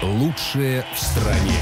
Лучшее в стране.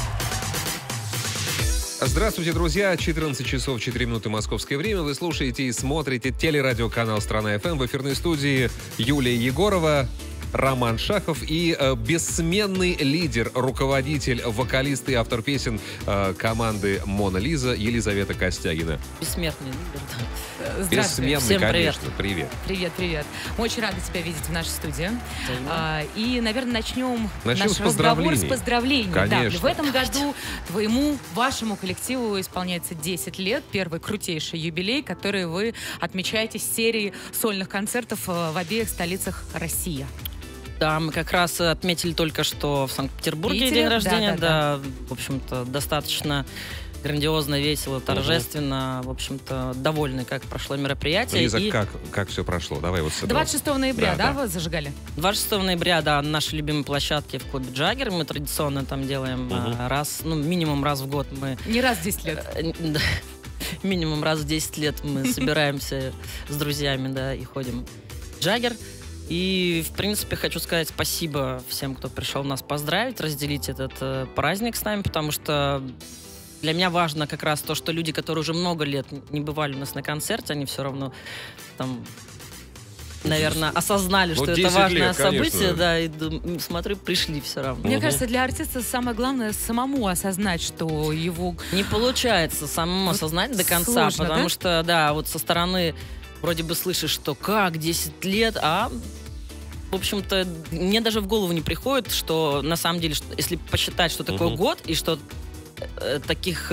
Здравствуйте, друзья. 14 часов 4 минуты московское время. Вы слушаете и смотрите телерадиоканал «Страна ФМ». В эфирной студии Юлия Егорова, Роман Шахов и бессменный лидер, руководитель, вокалист и автор песен команды «Мона Лиза» Елизавета Костягина. Бессмертный лидер, да. Бессменный, всем конечно. Привет. Привет. Мы очень рады тебя видеть в нашей студии. И, наверное, начнем наш с разговор с поздравлений. Конечно. Да, в этом году вашему коллективу исполняется 10 лет. Первый крутейший юбилей, который вы отмечаете с серией сольных концертов в обеих столицах России. Да, мы как раз отметили только что в Санкт-Петербурге день рождения. Да, в общем-то, достаточно грандиозно, весело, торжественно. В общем-то, довольны, как прошло мероприятие. Лиза, как все прошло? Давай вот с этого. 26 ноября, вы зажигали? 26 ноября, да, на нашей любимой площадке в клубе «Джаггер». Мы традиционно там делаем минимум раз в год. Не раз в 10 лет. Минимум раз в 10 лет мы собираемся с друзьями, да, и ходим в «Джаггер». И, в принципе, хочу сказать спасибо всем, кто пришел нас поздравить, разделить этот праздник с нами, потому что для меня важно как раз то, что люди, которые уже много лет не бывали у нас на концерте, они все равно там, наверное, осознали, что это важное событие, да, и смотрю, пришли все равно. Мне кажется, для артиста самое главное самому осознать, что его... Не получается самому осознать до конца, сложно, потому что, да, вот со стороны вроде бы слышишь, что как 10 лет, а в общем-то мне даже в голову не приходит, что на самом деле, если посчитать, что такое год, и что таких,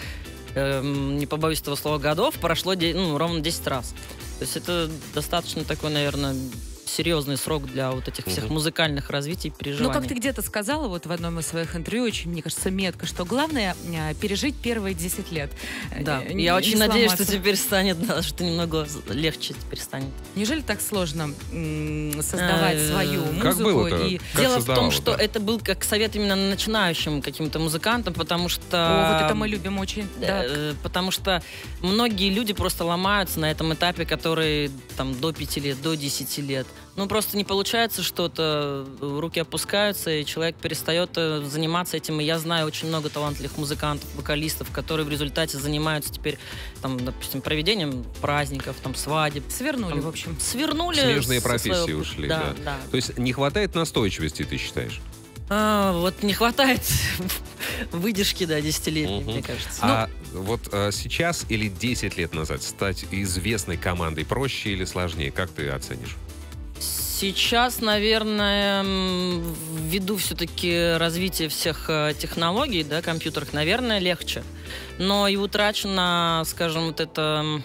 не побоюсь этого слова, годов прошло ровно 10 раз. То есть это достаточно такой, наверное, серьезный срок для вот этих всех музыкальных развитий и переживаний. Ну, как ты где-то сказала вот в одном из своих интервью, очень, мне кажется, метко, что главное пережить первые 10 лет. Да, я очень надеюсь, что теперь станет, что немного легче теперь станет. Неужели так сложно создавать свою музыку? Как было-то? И дело в том, что это был как совет именно начинающим каким-то музыкантам, потому что... О, вот это мы любим очень. Потому что многие люди просто ломаются на этом этапе, который там до 5 лет, до 10 лет. Ну, просто не получается что-то, руки опускаются, и человек перестает заниматься этим. И я знаю очень много талантливых музыкантов, вокалистов, которые в результате занимаются теперь, там, допустим, проведением праздников, там, свадеб. Свернули, в общем. Свернули. Смежные профессии ушли, да. То есть не хватает настойчивости, ты считаешь? Вот не хватает выдержки, да, десятилетней, мне кажется. А вот сейчас или 10 лет назад стать известной командой проще или сложнее? Как ты оценишь? Сейчас, наверное, ввиду все-таки развития всех технологий, да, компьютерных, наверное, легче. Но и утрачена, скажем, вот эта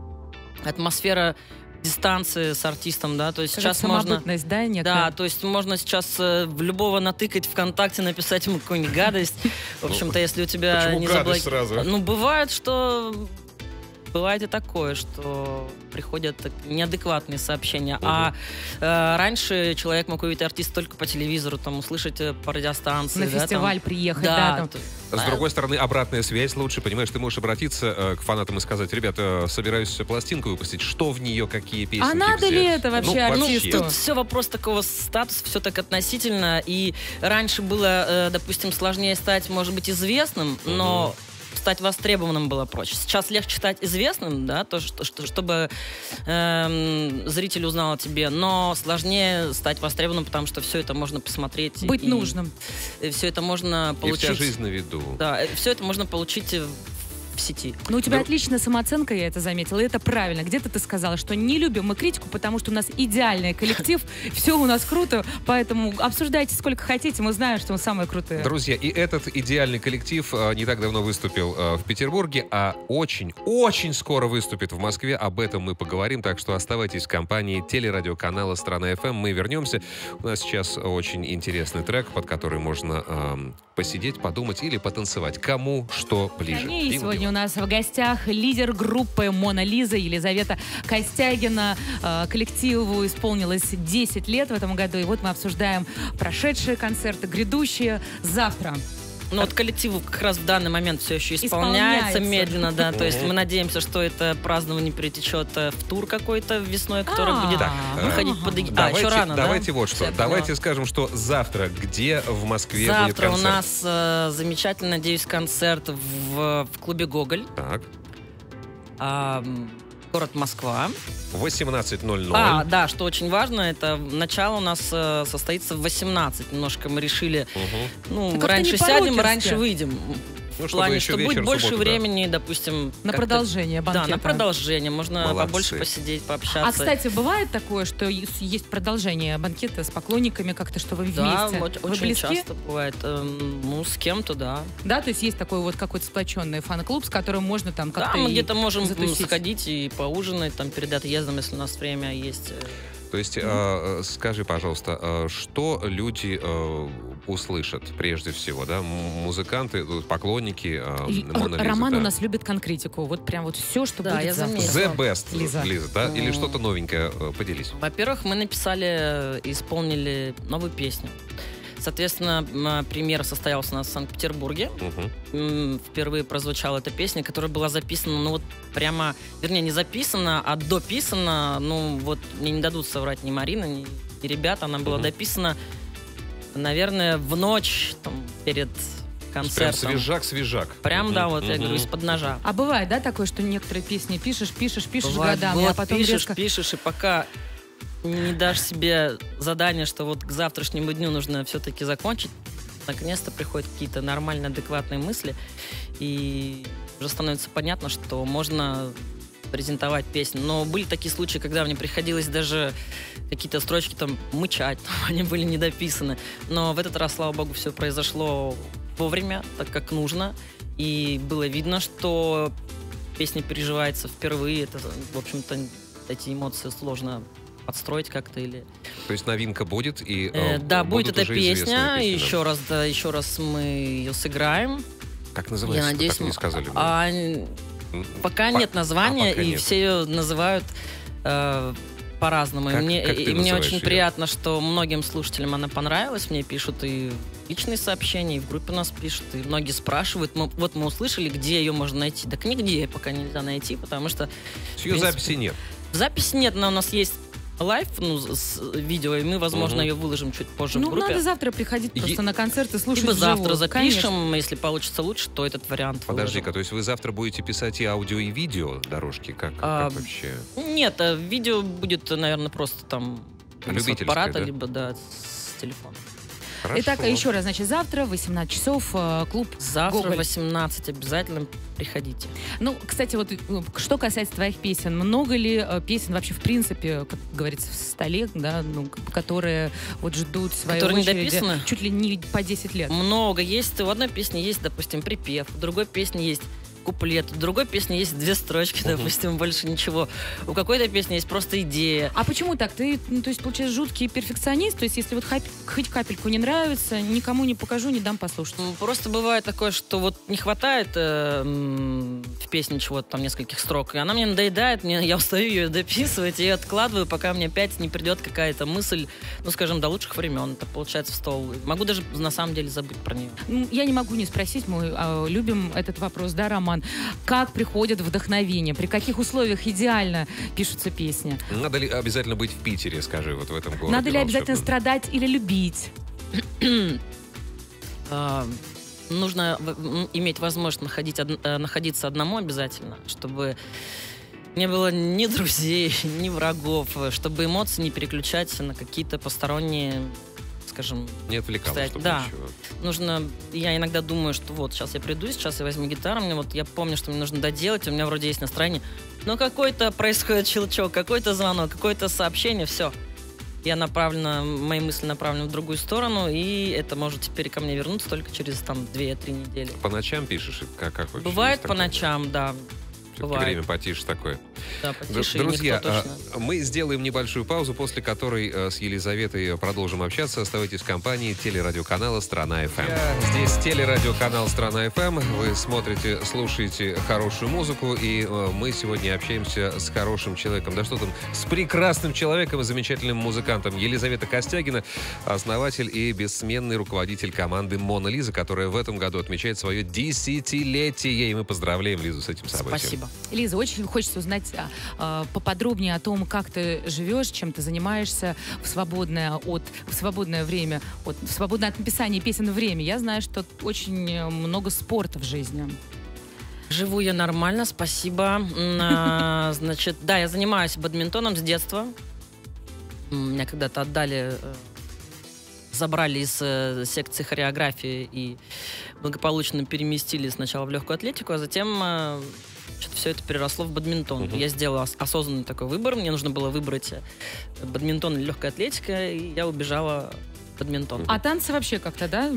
атмосфера дистанции с артистом, да, то есть сейчас можно... да, некая? Да, то есть можно сейчас в любого натыкать ВКонтакте, написать ему какую-нибудь гадость. В общем-то, если у тебя не заблокировано... Ну, бывает, что... Бывает и такое, что приходят неадекватные сообщения. А раньше человек мог увидеть артиста только по телевизору, там, услышать по радиостанции. На фестиваль приехать, да. С другой стороны, обратная связь лучше, понимаешь, ты можешь обратиться к фанатам и сказать: ребята, собираюсь пластинку выпустить, что в нее, какие песни. А надо ли это вообще артисту? Тут все вопрос такого статуса, все так относительно. И раньше было, допустим, сложнее стать, может быть, известным, но стать востребованным было проще. Сейчас легче стать известным, да, то, чтобы зритель узнал о тебе, но сложнее стать востребованным, потому что все это можно посмотреть. Быть нужным. Все это можно получить. И вся жизнь на виду. Да, все это можно получить в сети. Ну, у тебя отличная самооценка, я это заметила, и это правильно. Где-то ты сказала, что не любим мы критику, потому что у нас идеальный коллектив, все у нас круто, поэтому обсуждайте сколько хотите, мы знаем, что мы самые крутые. Друзья, и этот идеальный коллектив не так давно выступил в Петербурге, а очень скоро выступит в Москве. Об этом мы поговорим, так что оставайтесь в компании телерадиоканала «Страна ФМ». Мы вернемся. У нас сейчас очень интересный трек, под который можно посидеть, подумать или потанцевать. Кому что ближе. И сегодня у нас в гостях лидер группы «Мона Лиза» Елизавета Костягина. Коллективу исполнилось 10 лет в этом году. И вот мы обсуждаем прошедшие концерты, грядущие завтра. Ну, вот коллективу как раз в данный момент все еще исполняется медленно, да. То есть мы надеемся, что это празднование перетечет в тур какой-то весной, который будет выходить под... еще рано, да? Давайте вот что. Давайте скажем, что завтра где в Москве будет концерт? Завтра у нас замечательный, надеюсь, концерт в клубе «Гоголь». Так. Город Москва. 18:00. Да, что очень важно, это начало у нас состоится в 18. Немножко мы решили, раньше сядем, раньше выйдем. В плане, что будет больше времени, допустим... На продолжение банкета. Да, на продолжение. Можно побольше посидеть, пообщаться. А, кстати, бывает такое, что есть продолжение банкета с поклонниками как-то, что вы вместе? Да, вы очень близки? часто бывает. С кем-то, да. Да, то есть есть такой вот какой-то сплоченный фан-клуб, с которым можно там как-то мы где-то можем затусить. сходить и поужинать там перед отъездом, если у нас время есть. То есть, скажи, пожалуйста, что люди услышат прежде всего, да? Музыканты, поклонники Мона Лизы, Роман да? у нас любит конкретику. Вот прям вот все, что Да, будет я завтра. заметила. The best, Лиза, да? Или что-то новенькое? Поделись. Во-первых, мы написали, исполнили новую песню. Соответственно, премьера состоялась у нас в Санкт-Петербурге. Впервые прозвучала эта песня, которая была записана, вернее, не записана, а дописана. Мне не дадут соврать ни Марина, ни ребята. Она была дописана, наверное, в ночь перед концертом. Прям свежак. Прям, я говорю, из-под ножа. А бывает, да, такое, что некоторые песни пишешь Бывает, годами, а потом резко... пишешь, и пока не дашь себе задание, что вот к завтрашнему дню нужно все-таки закончить, наконец-то приходят какие-то нормальные, адекватные мысли, и уже становится понятно, что можно презентовать песню. Но были такие случаи, когда мне приходилось даже какие-то строчки там мычать, они были недописаны. Но в этот раз, слава богу, все произошло вовремя, так как нужно, и было видно, что песня переживается впервые. Это, в общем-то, эти эмоции сложно подстроить как-то или... То есть новинка будет, и да, будет эта песня, и еще раз мы ее сыграем. Как называется? Я надеюсь, так не сказали. Пока нет названия, и все ее называют по-разному. Как И мне очень ее? приятно, что многим слушателям она понравилась. Мне пишут и личные сообщения, и в группе нас пишут, и многие спрашивают. Мы услышали, где ее можно найти. Так нигде пока нельзя найти, потому что... Ее записи нет. Записи нет, но у нас есть лайв, с видео, и мы, возможно, ее выложим чуть позже в группе. Надо завтра приходить просто на концерт и слушать Либо завтра вживую. запишем, Конечно. если получится лучше, то этот вариант Подожди-ка, то есть вы завтра будете писать и аудио, и видео дорожки? Как вообще? Нет, видео будет, наверное, просто там с аппарата, да? либо с телефона. Хорошо. Итак, еще раз, значит, завтра в 18 часов клуб Завтра «Гоголь». в 18 обязательно приходите. Кстати, вот что касается твоих песен, много ли песен вообще в принципе, как говорится, в столе, да, которые вот ждут своей Которые очереди недописаны? чуть ли не по 10 лет? Много есть. В одной песне есть, допустим, припев, в другой песне есть куплет, в другой песне есть 2 строчки, допустим, больше ничего. У какой-то песни есть просто идея. А почему так? Ты, то есть, получается, жуткий перфекционист? То есть, если вот хоть капельку не нравится, никому не покажу, не дам послушать? Просто бывает такое, что вот не хватает в песне чего-то, там, нескольких строк, и она мне надоедает, я устаю ее дописывать, и откладываю, пока мне опять не придет какая-то мысль, скажем, до лучших времен. Это получается в стол. Могу даже, на самом деле, забыть про нее. Я не могу не спросить, мы любим этот вопрос, да, Роман? Как приходит вдохновение? При каких условиях идеально пишутся песни? Надо ли обязательно быть в Питере, скажи, вот в этом городе? Надо ли обязательно страдать или любить? Нужно иметь возможность находиться одному обязательно, чтобы не было ни друзей, ни врагов, чтобы эмоции не переключать на какие-то посторонние, скажем... Не отвлекало, чтобы да. ничего. Нужно... Я иногда думаю, что вот, сейчас я приду, сейчас я возьму гитару, я помню, что мне нужно доделать, у меня вроде есть настроение, но какой-то происходит щелчок, какой-то звонок, какое-то сообщение, все. Мои мысли направлены в другую сторону, и это может теперь ко мне вернуться только через 2-3 недели. По ночам пишешь? Как вообще? Бывает по ночам, да. Все-таки время потише такое. Да, потише. Друзья, мы сделаем небольшую паузу, после которой с Елизаветой продолжим общаться. Оставайтесь в компании телерадиоканала «Страна ФМ». Здесь телерадиоканал «Страна ФМ». Вы смотрите, слушаете хорошую музыку, и мы сегодня общаемся с хорошим человеком. Да что там, с прекрасным человеком и замечательным музыкантом. Елизавета Костягина, основатель и бессменный руководитель команды «Мона Лиза», которая в этом году отмечает свое десятилетие. И мы поздравляем Лизу с этим событием. Спасибо. Лиза, очень хочется узнать поподробнее о том, как ты живешь, чем ты занимаешься в свободное время, в свободное от написания песен время. Я знаю, что очень много спорта в жизни. Живу я нормально, спасибо. Значит, да, я занимаюсь бадминтоном с детства. Меня когда-то забрали из секции хореографии и благополучно переместили сначала в легкую атлетику, а затем все это переросло в бадминтон. Я сделала осознанный такой выбор. Мне нужно было выбрать бадминтон или легкая атлетика, и я убежала в бадминтон. А танцы вообще как-то, да?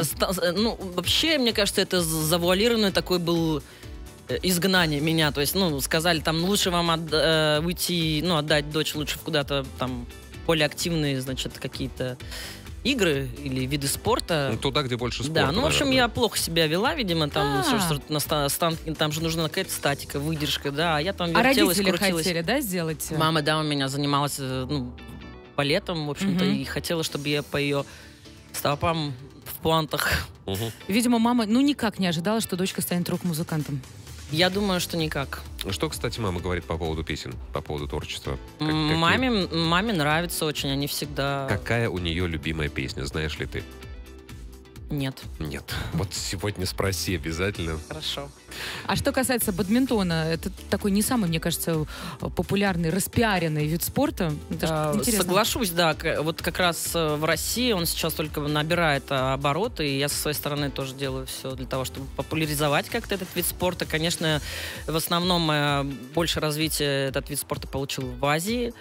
Вообще, мне кажется, это завуалированный такой был изгнание меня. То есть, сказали, там, лучше вам уйти, отдать дочь лучше куда-то там более активные, значит, какие-то игры или виды спорта. Туда, где больше спорта. Да, в общем, я плохо себя вела, видимо, там, на станке, там же нужна какая-то статика, выдержка, да, а я там вертелась, родители крутилась. Хотели, да, сделать? Мама, да, у меня занималась, балетом, в общем-то, и хотела, чтобы я по ее стопам в пуантах. Видимо, мама, никак не ожидала, что дочка станет рок-музыкантом. Я думаю, что никак. Что, кстати, мама говорит по поводу песен, по поводу творчества? Маме нравится очень, они всегда... Какая у нее любимая песня, знаешь ли ты? Нет. Нет. Вот сегодня спроси обязательно. Хорошо. А что касается бадминтона, это такой не самый, мне кажется, популярный, распиаренный вид спорта. Соглашусь, да. Вот как раз в России он сейчас только набирает обороты, и я со своей стороны тоже делаю все для того, чтобы популяризовать как-то этот вид спорта. Конечно, в основном больше развития этот вид спорта получил в Азии.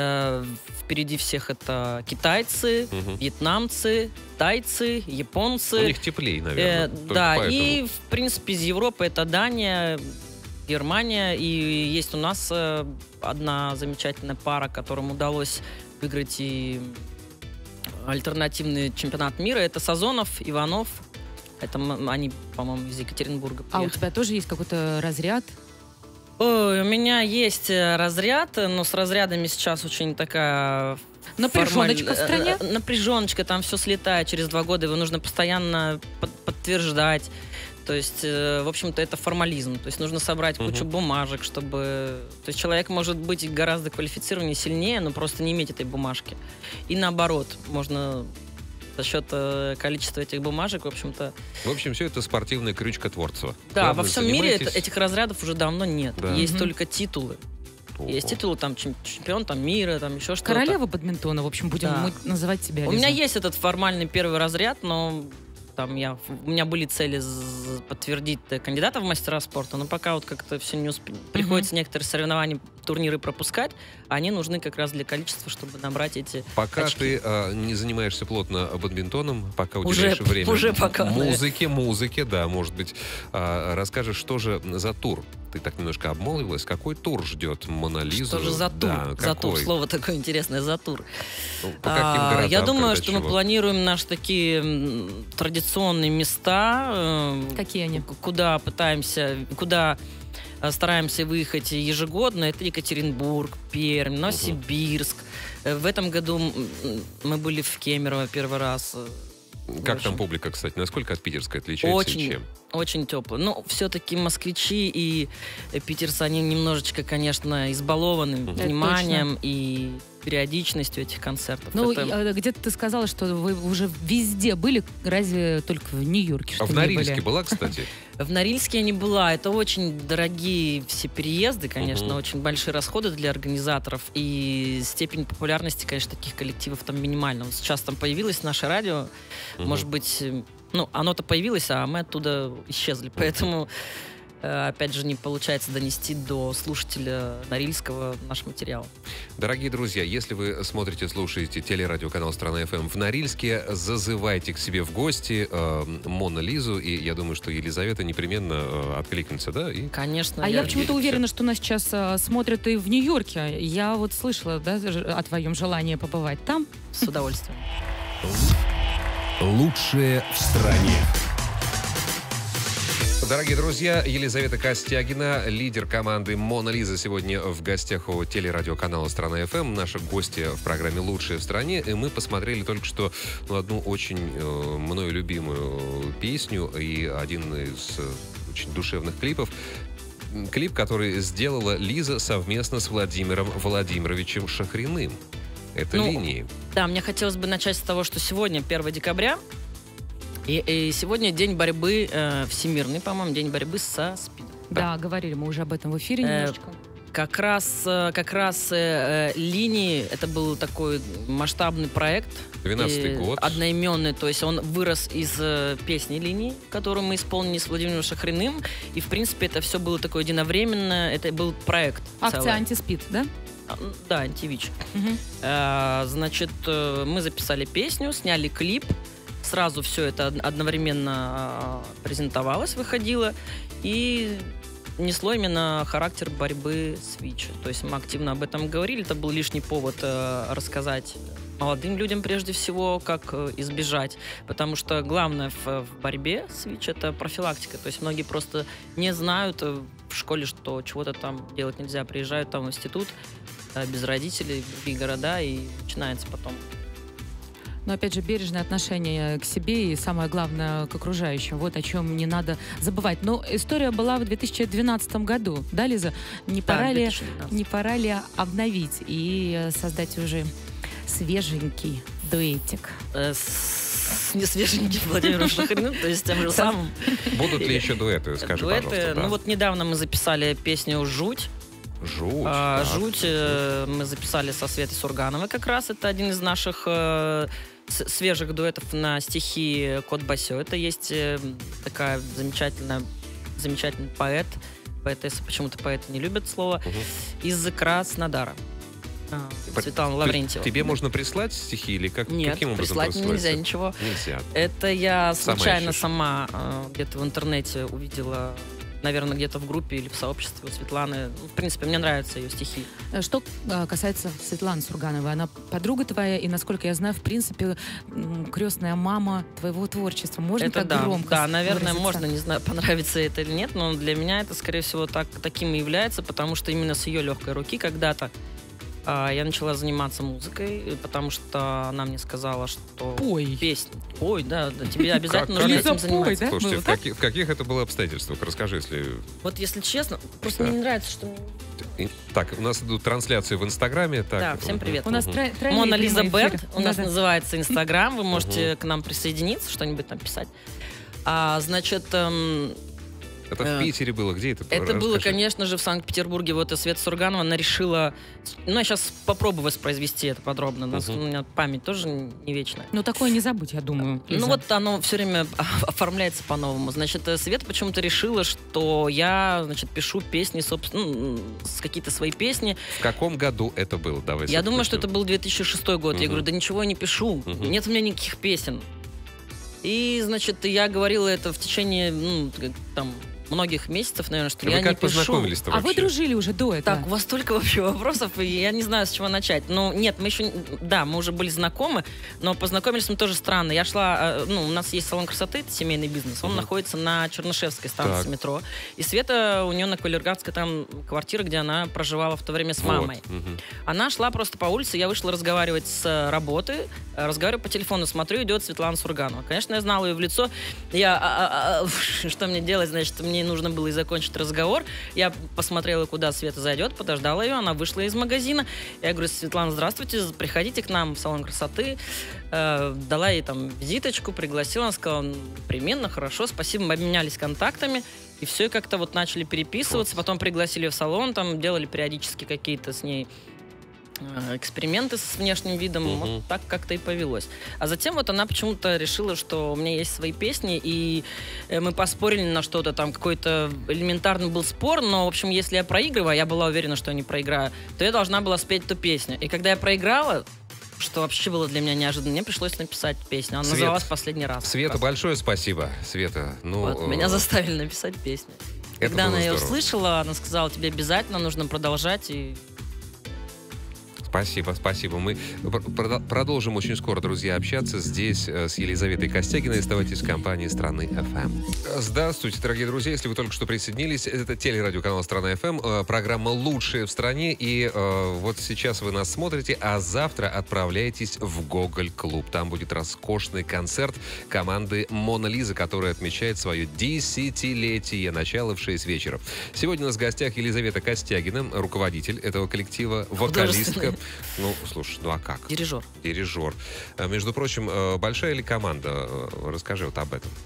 Впереди всех это китайцы, вьетнамцы, тайцы, японцы. У них теплее, наверное. Да, поэтому. И в принципе из Европы это Дания, Германия. И есть у нас одна замечательная пара, которым удалось выиграть и альтернативный чемпионат мира. Это Сазонов, Иванов. Это они, по-моему, из Екатеринбурга приехали. А у тебя тоже есть какой-то разряд? Ой, у меня есть разряд, но с разрядами сейчас очень такая... Напряженочка в стране? Напряженочка, там все слетает. Через 2 года его нужно постоянно подтверждать. То есть, в общем-то, это формализм. То есть нужно собрать кучу бумажек, чтобы... То есть человек может быть гораздо квалифицированнее, сильнее, но просто не иметь этой бумажки. И наоборот, можно... За счет количества этих бумажек, в общем-то... В общем, все это спортивное крючкотворство. Да, правда, во всем мире этих разрядов уже давно нет. Да. Есть только титулы. Есть титулы, там, чемпион там, мира, там, еще что-то. Королева бадминтона, в общем, будем мы называть тебя, Лиза. У меня есть этот формальный первый разряд, но там у меня были цели подтвердить кандидата в мастера спорта, но пока вот как-то все не успели. Приходится некоторые соревнования, турниры пропускать, а они нужны как раз для количества, чтобы набрать эти Пока очки. ты не занимаешься плотно бадминтоном, пока уделяешь время уже пока, музыке, да, может быть, расскажешь, что же за тур? Ты так немножко обмолвилась. Какой тур ждет Мона Лизу? Что же за тур? Да, за тур, слово такое интересное, за тур. По каким городам, я думаю, что чего? мы планируем наши такие традиционные места. Какие они? Куда стараемся выехать ежегодно. Это Екатеринбург, Пермь, Новосибирск. В этом году мы были в Кемерово первый раз. Как там публика, кстати? Насколько от питерской отличается и чем? Очень тепло. Но все-таки москвичи и питерцы, они немножечко, конечно, избалованы вниманием и периодичностью этих концертов. Где-то ты сказала, что вы уже везде были, разве только в Нью-Йорке, что в Норильске была, кстати? В Норильске я не была. Это очень дорогие все переезды, конечно, очень большие расходы для организаторов. И степень популярности, конечно, таких коллективов там минимальна. Вот сейчас там появилось наше радио. Может быть, оно-то появилось, а мы оттуда исчезли. Поэтому опять же, не получается донести до слушателя Норильского наш материал. Дорогие друзья, если вы смотрите, слушаете телерадиоканал «Страна ФМ» в Норильске, зазывайте к себе в гости Мона Лизу, и я думаю, что Елизавета непременно откликнется, да? И... Конечно. А я почему-то уверена, что нас сейчас смотрят и в Нью-Йорке. Я вот слышала, да, о твоем желании побывать там. С удовольствием. Лучшее в стране. Дорогие друзья, Елизавета Костягина, лидер команды «Мона Лиза», сегодня в гостях у телерадиоканала «Страна ФМ». Наши гости в программе «Лучшие в стране». И мы посмотрели только что одну очень мною любимую песню и один из очень душевных клипов. Клип, который сделала Лиза совместно с Владимиром Владимировичем Шахриным. Это «Линии». Да, мне хотелось бы начать с того, что сегодня 1 декабря. И сегодня день борьбы всемирный, по-моему, день борьбы со СПИДом. Да, говорили мы уже об этом в эфире немножечко. Как раз «Линии» — это был такой масштабный проект. 12-й год. Одноименный, то есть он вырос из песни «Линии», которую мы исполнили с Владимиром Шахриным. И, в принципе, это все было такое единовременно. Это был проект. Акция «Антиспид», да? Да, «Антивич». Угу. Значит, мы записали песню, сняли клип. Сразу все это одновременно презентовалось, выходило. И несло именно характер борьбы с ВИЧ. То есть мы активно об этом говорили. Это был лишний повод рассказать молодым людям прежде всего, как избежать. Потому что главное в борьбе с ВИЧ — это профилактика. То есть многие просто не знают в школе, что чего-то там делать нельзя. Приезжают там в институт без родителей, в другие города, и начинается потом. Но, опять же, бережное отношение к себе и, самое главное, к окружающим. Вот о чем не надо забывать. Но история была в 2012 году. Да, Лиза? Не пора ли обновить и создать уже свеженький дуэтик? Не свеженький Владимиром Шахриным, то есть тем же самым. Будут ли еще дуэты, скажи, пожалуйста? Ну вот недавно мы записали песню «Жуть». «Жуть» мы записали со Светой Сургановой как раз. Это один из наших свежих дуэтов на стихи Кот Басё. Это есть такая замечательный поэтесса, почему-то поэты не любят слово, из Краснодара. Светлана Лаврентьева. Тебе можно прислать стихи или как? Нет, каким образом прислать нельзя ничего. Нельзя. Это я случайно сама где-то в интернете увидела, наверное, где-то в группе или в сообществе у Светланы. В принципе, мне нравятся ее стихи. Что касается Светланы Сургановой, она подруга твоя, и, насколько я знаю, в принципе, крестная мама твоего творчества. Можно это так громко Да, наверное, можно, не знаю, понравится это или нет, но для меня это, скорее всего, таким и является, потому что именно с ее легкой руки когда-то я начала заниматься музыкой, потому что она мне сказала, что песни. Пой, да, тебе обязательно нужно этим заниматься. Слушайте, в каких это было обстоятельствах? Расскажи, если... Вот если честно, просто мне не нравится, что... Так, у нас идут трансляции в Инстаграме. Да, всем привет. У нас Мона Лиза Бэнд, у нас называется Инстаграм, вы можете к нам присоединиться, что-нибудь там писать. Значит... Это в Питере было? Где это? Это было, конечно же, в Санкт-Петербурге. Вот и Света Сурганова, она решила... Ну, я сейчас попробую воспроизвести это подробно. У меня память тоже не вечная. Ну, такое не забудь, я думаю. Ну, вот оно все время оформляется по-новому. Значит, Света почему-то решила, что я, значит, пишу песни, собственно, какие-то свои песни. В каком году это было? Давайте. Я думаю, что это был 2006 год. Я говорю, да ничего я не пишу. Нет у меня никаких песен. И, значит, я говорила это в течение, там... многих месяцев, наверное, что я не пишу. Познакомились-то вообще? А вы дружили уже до этого? Так, у вас столько вообще вопросов, и я не знаю, с чего начать. Ну, нет, мы еще... Да, мы уже были знакомы, но познакомились мы тоже странно. Я шла... у нас есть салон красоты, это семейный бизнес. Он находится на Чернышевской станции метро. И Света, у нее на Кавалергардской там квартира, где она проживала в то время с мамой. Она шла просто по улице, я вышла разговаривать с работы, разговариваю по телефону, смотрю, идет Светлана Сурганова. Конечно, я знала ее в лицо. Я... Что мне делать? Значит, мне нужно было и закончить разговор. Я посмотрела, куда Света зайдет, подождала ее, она вышла из магазина. Я говорю: Светлана, здравствуйте, приходите к нам в салон красоты. Дала ей там визиточку, пригласила, она сказала: непременно, хорошо, спасибо. Мы обменялись контактами, и все, и как-то вот начали переписываться, потом пригласили ее в салон, там делали периодически какие-то с ней эксперименты с внешним видом, вот так как-то и повелось. А затем вот она почему-то решила, что у меня есть свои песни, и мы поспорили на что-то, там какой-то элементарный был спор, но, в общем, если я проигрываю, я была уверена, что я не проиграю, то я должна была спеть эту песню. И когда я проиграла, что вообще было для меня неожиданно, мне пришлось написать песню. Она называлась «Последний раз». Света, большое спасибо. Света, вот, меня заставили написать песню. Когда она ее услышала, она сказала, тебе обязательно нужно продолжать, и... Спасибо, спасибо. Мы продолжим очень скоро, друзья, общаться здесь с Елизаветой Костягиной. Оставайтесь в компании «Страны ФМ». Здравствуйте, дорогие друзья. Если вы только что присоединились, это телерадиоканал «Страна ФМ», программа «Лучшие в стране». И вот сейчас вы нас смотрите, а завтра отправляйтесь в Гоголь-клуб. Там будет роскошный концерт команды «Мона Лиза», которая отмечает свое десятилетие, начало в 6 вечера. Сегодня у нас в гостях Елизавета Костягина, руководитель этого коллектива, вокалистка. Ну, слушай, ну а как? Дирижер. Дирижер. Между прочим, большая ли команда? Расскажи вот об этом.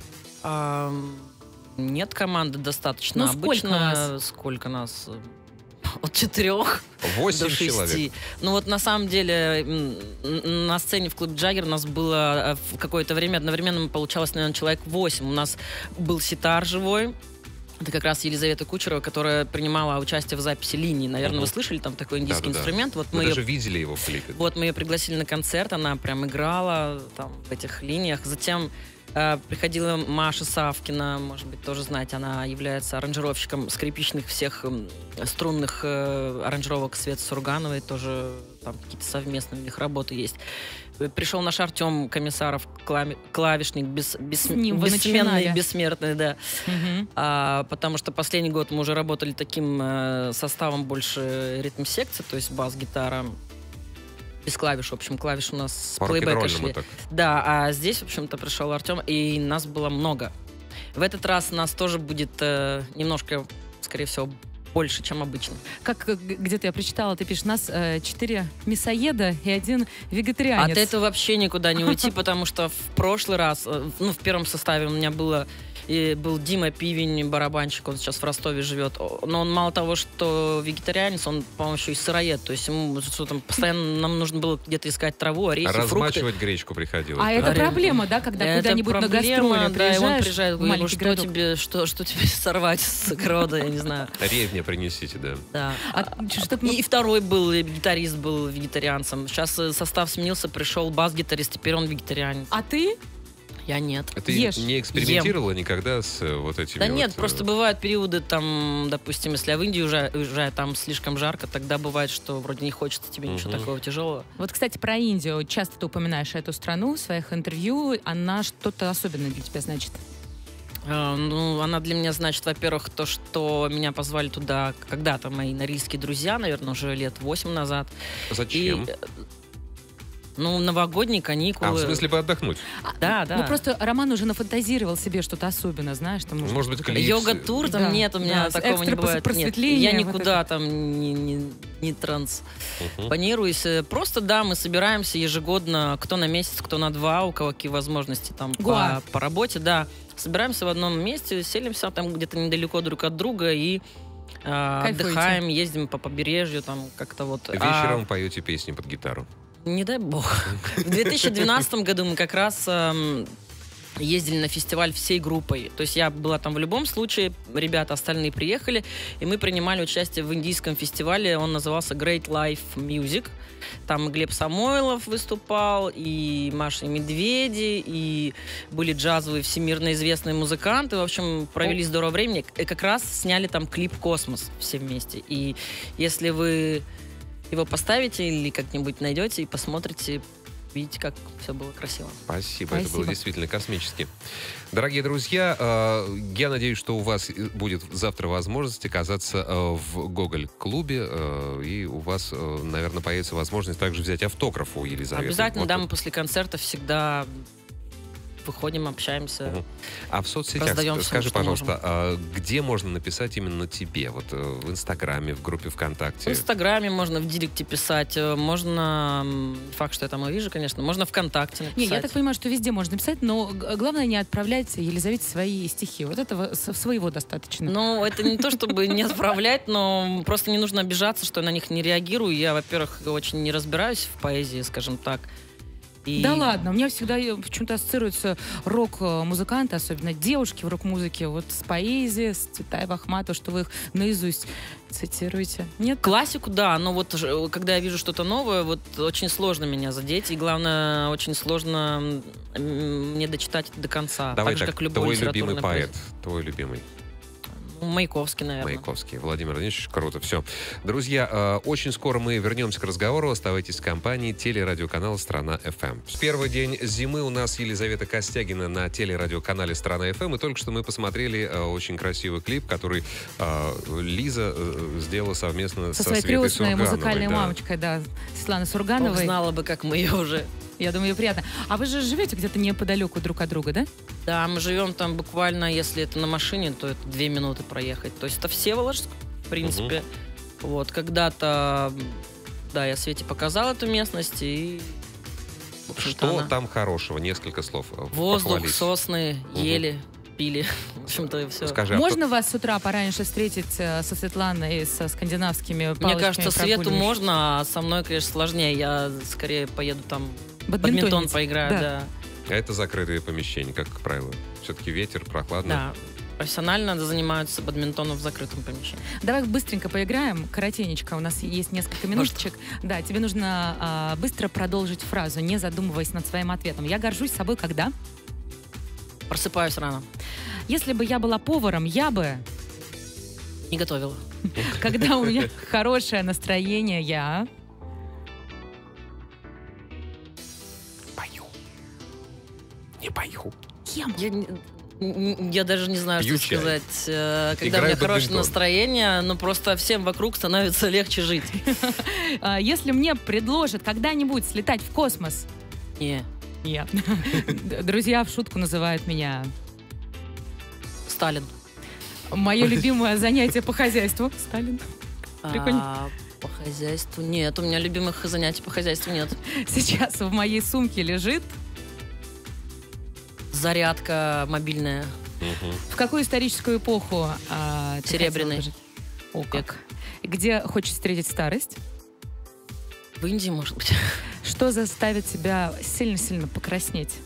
Нет команды достаточно. Ну, обычно сколько нас? От 4 8 до 6. человек. Ну вот на самом деле на сцене в клубе «Джаггер» у нас было в какое-то время одновременно получалось, наверное, человек 8. У нас был ситар живой. Это как раз Елизавета Кучерова, которая принимала участие в записи линии. Наверное, вы слышали, там такой индийский инструмент. Вот мы даже видели его в клипе. Вот мы ее пригласили на концерт, она прям играла там в этих линиях. Затем приходила Маша Савкина, может быть, тоже знаете, она является аранжировщиком скрипичных всех струнных аранжировок Светы Сургановой, тоже там какие-то совместные у них работы есть. Пришел наш Артем Комиссаров, клавишник, бессменный, бессмертный, да. Потому что последний год мы уже работали таким составом больше ритм-секции, то есть бас-гитара, без клавиш. В общем, клавиш у нас с плейбэка шли. Да, а здесь, в общем-то, пришел Артем, и нас было много. В этот раз нас тоже будет немножко, скорее всего, больше, чем обычно. Как где-то я прочитала, ты пишешь, нас 4 мясоеда и 1 вегетарианец. От этого вообще никуда не уйти, потому что в прошлый раз, ну, в первом составе у меня был Дима Пивень, барабанщик, он сейчас в Ростове живет. Но он мало того, что вегетарианец, он, по-моему, еще и сыроед. То есть ему что там постоянно нам нужно было где-то искать траву, орехи, размачивать гречку приходилось. А это проблема, да, когда куда-нибудь на гастроли приезжаешь? Да, и он приезжает, говорит, что тебе сорвать с огорода, я не знаю. Ревня принесите, да. Да. И второй гитарист был вегетарианцем. Сейчас состав сменился, пришел бас-гитарист, теперь он вегетарианец. А ты? Я нет. Ты не экспериментировала никогда с вот этими? Да нет, просто бывают периоды, там, допустим, если я в Индию уезжаю, там слишком жарко, тогда бывает, что вроде не хочется тебе ничего такого тяжелого. Вот, кстати, про Индию. Часто ты упоминаешь эту страну в своих интервью. Она что-то особенное для тебя значит? Ну, она для меня значит, во-первых, то, что меня позвали туда когда-то мои норильские друзья, наверное, уже лет 8 назад. Зачем? Ну, новогодние каникулы. В смысле отдохнуть? Да. Ну, просто Роман уже нафантазировал себе что-то особенное, знаешь. Там, может быть, клип. Йога-тур там нет, у меня такого не бывает. Нет, я никуда там не транспонируюсь. Просто, да, мы собираемся ежегодно, кто на месяц, кто на 2, у кого какие возможности там по работе, да. Собираемся в одном месте, селимся там где-то недалеко друг от друга и отдыхаем, ездим по побережью, там как-то вот. Вечером поете песни под гитару. Не дай бог. В 2012 году мы как раз ездили на фестиваль всей группой. То есть я была там в любом случае, ребята остальные приехали, и мы принимали участие в индийском фестивале. Он назывался Great Life Music. Там Глеб Самойлов выступал, и Маша и Медведи, и были джазовые всемирно известные музыканты. В общем, провели здорово времени. И как раз сняли там клип «Космос» все вместе. И если вы его поставите или как-нибудь найдете и посмотрите, видите, как все было красиво. Спасибо. Это было действительно космически. Дорогие друзья, я надеюсь, что у вас будет завтра возможность оказаться в Гоголь-клубе, и у вас, наверное, появится возможность также взять автограф у Елизаветы. Обязательно, да, мы после концерта всегда выходим, общаемся. А в соцсетях, Раздаем всем, скажи, что пожалуйста, где можно написать именно тебе? Вот в Инстаграме, в группе ВКонтакте? В Инстаграме можно в директе писать, можно, факт, что я там увижу, конечно, можно ВКонтакте написать. Не, я так понимаю, что везде можно написать, но главное не отправлять Елизавете свои стихи. Вот этого своего достаточно. Ну, это не то, чтобы не отправлять, но просто не нужно обижаться, что я на них не реагирую. Я, во-первых, очень не разбираюсь в поэзии, скажем так. И... Да ладно, у меня всегда почему-то ассоциируются рок-музыканты, особенно девушки в рок-музыке, вот с поэзией, с Цветаевой, Ахматовой, что вы их наизусть цитируете. Нет? Классику, да, но вот когда я вижу что-то новое, вот очень сложно меня задеть, и главное, очень сложно мне дочитать это до конца. Давай так же, так, как любой твой любимый поэт, произведение. твой любимый. Маяковский, наверное. Маяковский. Владимир Владимирович, круто. Все. Друзья, очень скоро мы вернемся к разговору. Оставайтесь в компании телерадиоканала «Страна ФМ». В первый день зимы у нас Елизавета Костягина на телерадиоканале «Страна ФМ». И только что мы посмотрели очень красивый клип, который Лиза сделала совместно со своей Светой крестной Сургановой. музыкальной мамочкой, да, Светланой Сургановой. Ох, знала бы, как мы ее уже... Я думаю, ей приятно. А вы же живете где-то неподалеку друг от друга, да? Да, мы живем там буквально, если это на машине, то это 2 минуты проехать. То есть это Всеволожск, в принципе. Вот, когда-то, да, я Свете показал эту местность, и... Что там хорошего? Несколько слов. Воздух, похвалить. сосны, ели, пили. В общем-то, и все. Скажи, Можно вас с утра пораньше встретить со Светланой, со скандинавскими палочками? Мне кажется, Свету прогуливающей? можно, а со мной, конечно, сложнее. Я скорее поеду там Бадминтонить. бадминтон поиграю, да. А это закрытые помещения, как правило. Все-таки ветер, прохладно. Да. Профессионально занимаются бадминтоном в закрытом помещении. Давай быстренько поиграем. Коротенечко, у нас есть несколько минуточек. Да, тебе нужно быстро продолжить фразу, не задумываясь над своим ответом. Я горжусь собой когда? Просыпаюсь рано. Если бы я была поваром, я бы... Не готовила. Когда у меня хорошее настроение, я... Пою. Не пою. Ем. Я даже не знаю, Пью что чай. сказать. Когда Играю у меня в хорошее бадминтон. настроение, но просто всем вокруг становится легче жить. Если мне предложат когда-нибудь слетать в космос... Не. Нет. Друзья в шутку называют меня... Сталин. Мое любимое занятие по хозяйству. Сталин. Прикольно. По хозяйству? Нет, у меня любимых занятий по хозяйству нет. Сейчас в моей сумке лежит... Зарядка мобильная. В какую историческую эпоху ты Серебряный хотела жить? О, как. Где хочешь встретить старость? В Индии, может быть. Что заставит тебя сильно-сильно покраснеть?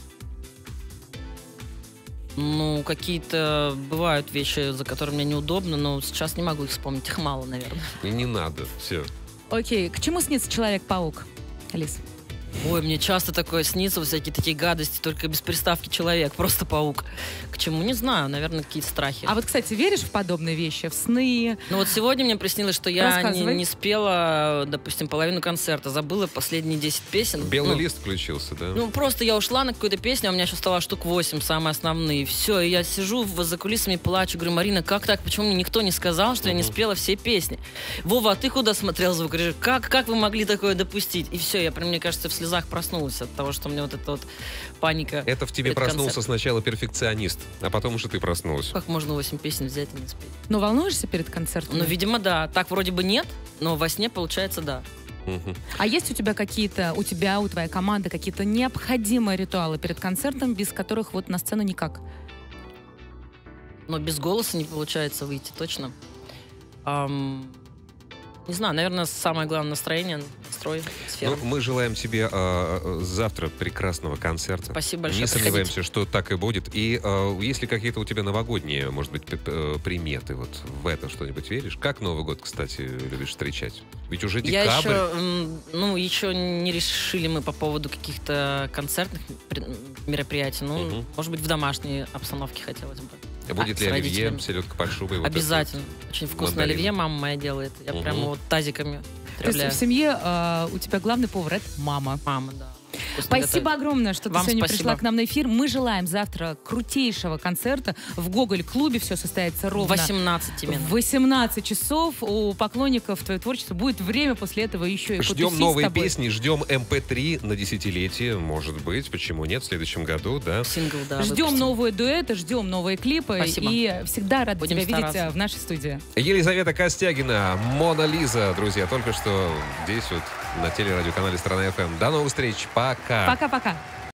Ну, какие-то бывают вещи, за которые мне неудобно, но сейчас не могу их вспомнить. Их мало, наверное. И не надо. Все. Окей, к чему снится Человек-паук, Алис? Ой, мне часто такое снится, всякие такие гадости, только без приставки человек, просто паук. К чему? Не знаю, наверное, какие-то страхи. А вот, кстати, веришь в подобные вещи, в сны? Ну вот сегодня мне приснилось, что я Рассказывай. не спела, допустим, половину концерта, забыла последние 10 песен. Белый Ну, лист включился, да? Ну, просто я ушла на какую-то песню, а у меня еще стало штук 8, самые основные. Все, и я сижу за кулисами, плачу, говорю: Марина, как так? Почему мне никто не сказал, что я не спела все песни? Вова, а ты куда смотрел звукорежиссер? Как вы могли такое допустить? И все, я прям, мне кажется, в слезах проснулась от того, что у меня вот эта вот паника. Это в тебе перед проснулся концертом. сначала перфекционист, а потом уже ты проснулась. Как можно 8 песен взять и не спеть? Но волнуешься перед концертом? Ну, видимо, да. Так вроде бы нет, но во сне получается да. Мгм. А есть у тебя какие-то, у твоей команды какие-то необходимые ритуалы перед концертом, без которых вот на сцену никак? Но без голоса не получается выйти, точно. Не знаю, наверное, самое главное настроение, настрой, сфера. Ну, мы желаем тебе завтра прекрасного концерта. Спасибо большое. Не Приходите. сомневаемся, что так и будет. И есть ли какие-то у тебя новогодние, может быть, приметы? Вот в это что-нибудь веришь? Как Новый год, кстати, любишь встречать? Ведь уже Я декабрь. еще не решили мы по поводу каких-то концертных мероприятий. Ну, Мгм. может быть, в домашней обстановке хотелось бы. Будет с ли оливье, родителями. селедка под шубой? вот это Обязательно. Очень вкусное мандарин. оливье мама моя делает. Я Мгм. прямо вот тазиками То есть отправляю. в семье у тебя главный повар — это мама. Мама, да. вкусно Спасибо готовить. огромное, что ты Вам сегодня спасибо. пришла к нам на эфир. Мы желаем завтра крутейшего концерта в Гоголь-клубе. Все состоится ровно 18 именно. в 18 часов. У поклонников твоего творчества будет время после этого еще и Ждем потусить с новые тобой. песни, ждем MP3 на десятилетие, может быть, почему нет, в следующем году, да. Сингл, да. Ждем выпустим. новые дуэты, ждем новые клипы. Спасибо. И всегда рада Будем тебя видеть стараться. в нашей студии. Елизавета Костягина, Мона Лиза, друзья, только что здесь вот на телерадиоканале «Страна ФМ». До новых встреч, пока! Пока-пока.